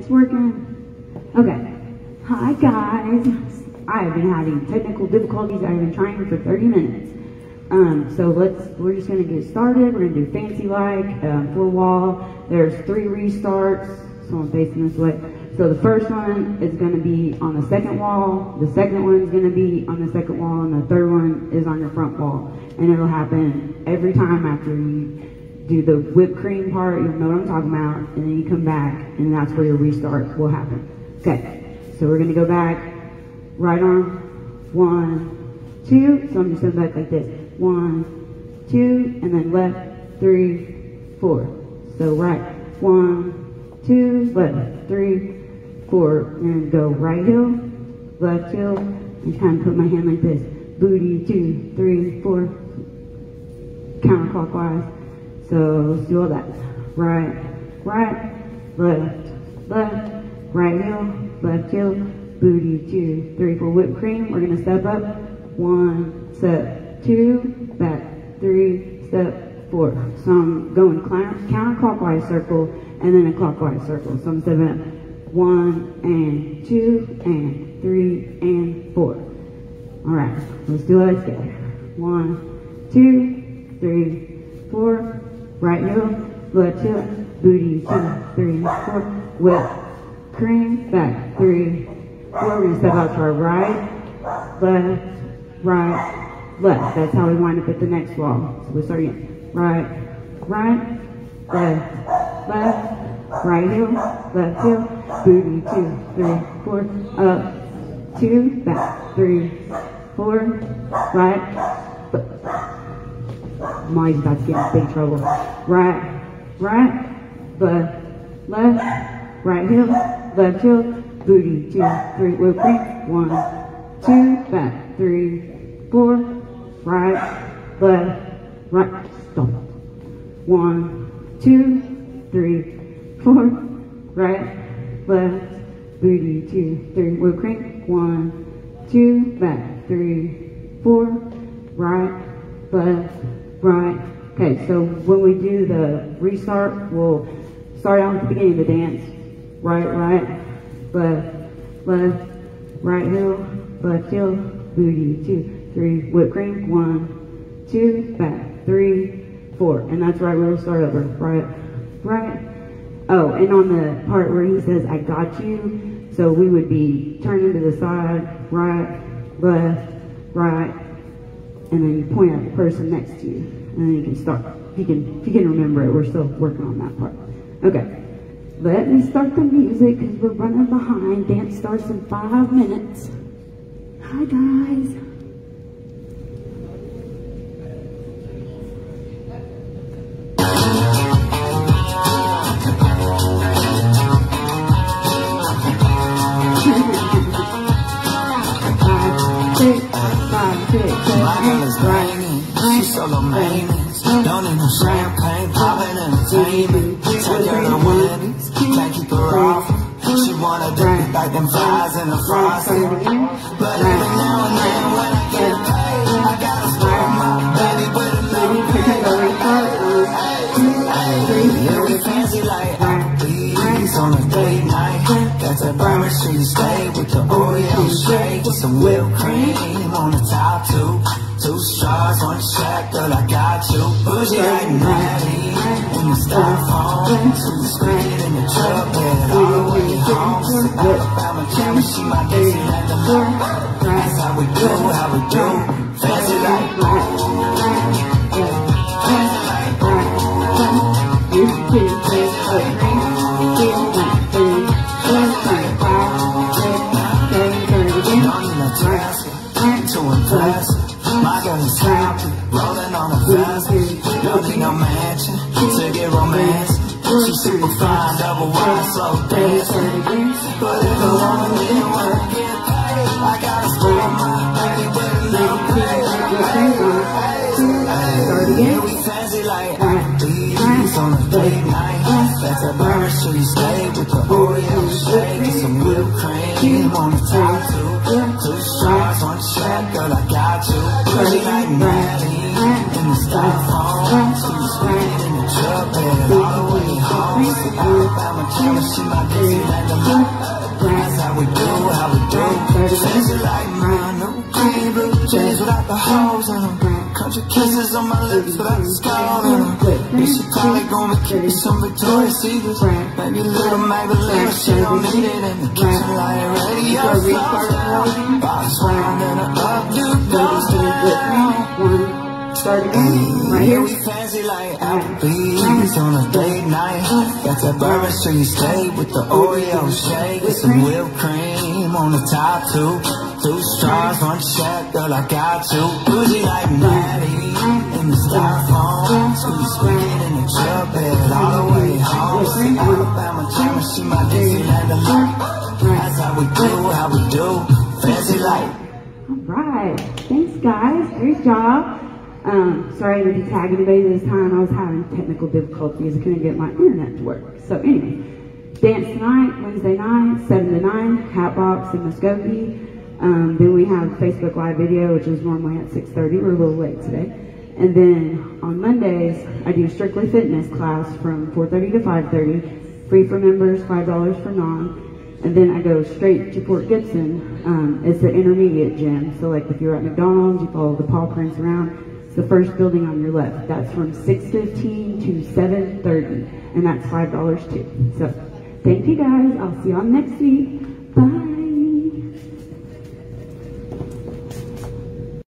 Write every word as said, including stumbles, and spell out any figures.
It's working. Okay. Hi guys. I have been having technical difficulties. I've been trying for thirty minutes. Um, so let's, we're just gonna get started. We're gonna do fancy like, um, full wall. There's three restarts. Someone's facing this way. So the first one is gonna be on the second wall. The second one is gonna be on the second wall, and the third one is on your front wall. And it'll happen every time after you do the whipped cream part. You'll know what I'm talking about, and then you come back, and that's where your restart will happen. Okay, so we're gonna go back. Right arm, one, two. So I'm just going back like this. One, two, and then left, three, four. So right, one, two, left, three, four. And go right heel, left heel, and kind of put my hand like this. Booty, two, three, four. Counterclockwise. So let's do all that. Right, right, left, left, right heel, left heel. Booty, two, three, four, whipped cream. We're gonna step up, one, step, two, back, three, step, four. So I'm going counterclockwise circle and then a clockwise circle. So I'm stepping up, one and two and three and four. All right, let's do it together. One, two, three, four, right heel, left heel, booty, two, three, four, whip, cream, back, three, four. We're going to step out to our right, left, right, left. That's how we wind up at the next wall. So we'll start again. Right, right, left, left, right heel, left heel, booty, two, three, four, up, two, back, three, four, right, left. I'm always about to get in big trouble. Right, right, left, left, right heel, left heel, booty, two, three, whip cream, one, two, back, three, four, right, left, right, stop. One, two, three, four, right, left, booty, two, three, whip cream, one, two, back, three, four, right, left, right. Okay, so when we do the restart, we'll start out at the beginning of the dance. Right, right. Left, left, right heel, left heel, booty, two, three, whipped cream, one, two, back, three, four. And that's right, we'll start over. Right, right. Oh, and on the part where he says, I got you, so we would be turning to the side, right, left, right, and then you point at the person next to you, and then you can start. If you can, if you can remember it, we're still working on that part. Okay. Let me start the music because we're running behind. Dance starts in five minutes. Hi guys. Five, six, five, six, seven, eight, she's solo maintenance. Don't need no champagne, poppin' entertainment. Turn her to winnings, can't keep her off. She wanna do it like them fries in the frosting. But every now and then when I get paid, I gotta spoil my baby with a little bit. Yeah, we fancy like Applebee's on a date night. That's a Bourbon Street stay with the Oreo shake with some whipped cream on the top too. Two stars on the shack, girl, I got you. Bougie like Natty in the styrofoam. Sweet screen in the truck bed all the way home. Alabama camera, she my Disneyland the moon. That's how we do, how we do. Fancy like fancy like you can take a to impress. My girl is happy, rolling on a vest. No need no mansion to get romance. She's super fine, double wide, slow dance. But if the woman didn't work, get paid. I gotta spoil my baby with a little bit. Yeah, we fancy like Applebee's on a date night. That's a Bourbon Street stay with the Oreo shake and some whipped cream on the top too. Two stars on the shack, girl, I got you. Bougie like Natty in the styrofoam. Sweet screen in the truck bed all the way home. Alabama camera, she my Disneyland the the hoes in them. Country kisses on my lips without the skull in them. Yeah, she probably gonna keep me some Victoria's Secrets. Maybe a little Maybelline, but she don't need it in the kitchen like a radio song. Box round and a updo goes down. Start again, right here. We fancy like Applebee's on a date night. Got that bourbon street steak with the Oreo shake and some whipped cream on the top two. Two stars, one check, girl, I got you. Bougie like Maddie in the styrofoam. Squeeze squeeze in the truck bed all the way home. See Alabama Jam, she my Disneyland delight. That's how we do, how we do. Fancy like. Alright, thanks guys, great job. Um, sorry I didn't tag anybody this time. I was having technical difficulties. I couldn't get my internet to work. So anyway, dance tonight, Wednesday night, seven to nine, Hatbox in Muskogee. Um, then we have Facebook Live video, which is normally at six thirty. We're a little late today. And then on Mondays, I do Strictly Fitness class from four thirty to five thirty. Free for members, five dollars for non. And then I go straight to Fort Gibson. Um, it's an intermediate gym. So like if you're at McDonald's, you follow the paw prints around. It's the first building on your left. That's from six fifteen to seven thirty, and that's five dollars too. So, thank you guys. I'll see y'all next week.